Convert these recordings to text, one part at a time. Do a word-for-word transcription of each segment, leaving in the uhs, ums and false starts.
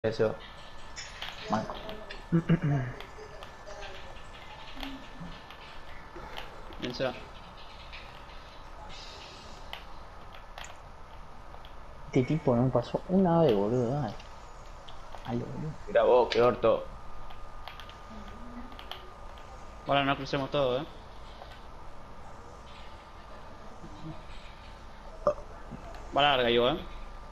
Eso. Manco. Piensa. Este tipo no pasó una vez, boludo. Dale. Dale, boludo. Mira vos, qué orto. Ahora no crucemos todo, eh. Va larga yo, eh.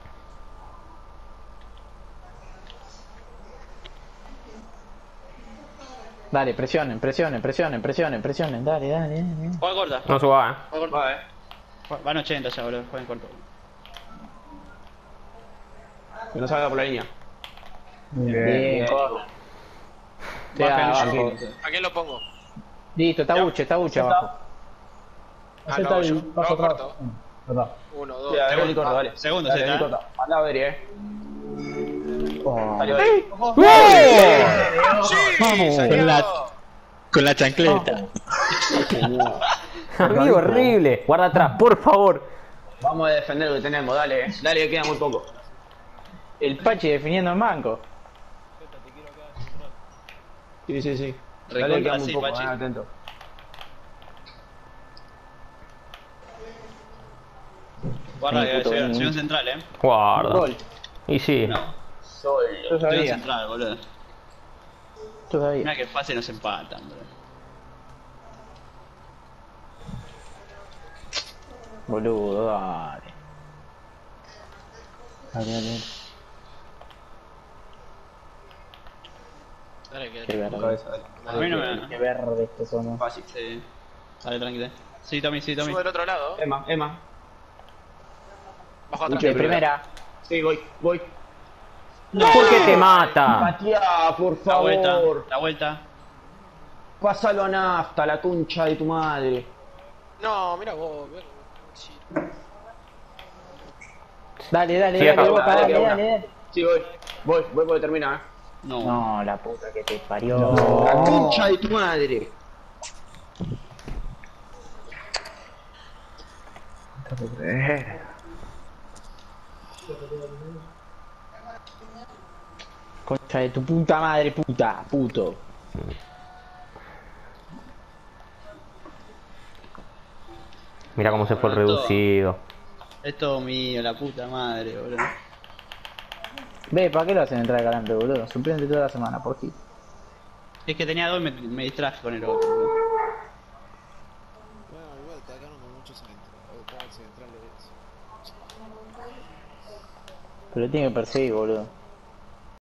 Dale, presionen, presionen, presionen, presionen, presionen. Dale, dale, dale. Juega corta. No suba, eh. Juega corta. Va, eh. Van ochenta ya, boludo. Jueguen corto. Que no salga por la línea. Bien, Bien. corta. Te Baja da el abajo. shooting. ¿A quién lo pongo? Listo, está buche, está buche abajo. Ah, no, yo. No, corto. Verdad. Uno, dos, Sí, dale, tres. Beli, corto, dale. Segundo, Dale, Z, Beli, eh. corto. Anda a ver, eh. Oh. Dale, Beli. ¡Sí! Vamos. ¡Salió! Con la chancleta. Amigo, horrible. Guarda atrás, por favor. Vamos a defender lo que tenemos, dale, eh. Dale, que queda muy poco. El Pachi definiendo en banco. Sí, sí, sí. Dale, Recontra, que queda muy sí, poco, Pachi. eh, atento. Guarda, Sí, que puto, se bien, ve bien. un central, eh. Guarda. Gol. Y sí. No. Solo. Yo Se ve un sabía. central, boludo. Todavía. Mira que fácil nos empatan, boludo. Boludo, dale. Dale, dale. Dale, que Qué verde. Cabeza, dale. A mí no me... Qué verde que somos. Fácil. Sí. Dale, tranquilo. Sí, Tommy, sí, Tommy. subo del otro lado. Emma, Emma. Bajo atrás. De primera. Sí, voy, voy. ¿Por qué te mata? Patea, por La vuelta, favor. la vuelta. Pásalo a nafta, la concha de tu madre. No, mira vos. ver- sí. Dale, dale, Sí, dale, acá. Boca, Dale, dale, que dale, una. dale. Sí, voy. Voy, voy porque termina, eh. No. No, la puta que te parió. La concha de tu madre. Concha de tu puta madre, puta, puto. Mira cómo se fue el reducido. Es todo mío, la puta madre, boludo. Ve, ¿para qué lo hacen entrar calante, boludo? Suplente toda la semana, por ti. Es que tenía dos y me, me distraje con el otro, boludo. Bueno, igual te acá no con muchos centrales. Centrales. Pero tiene que perseguir, boludo.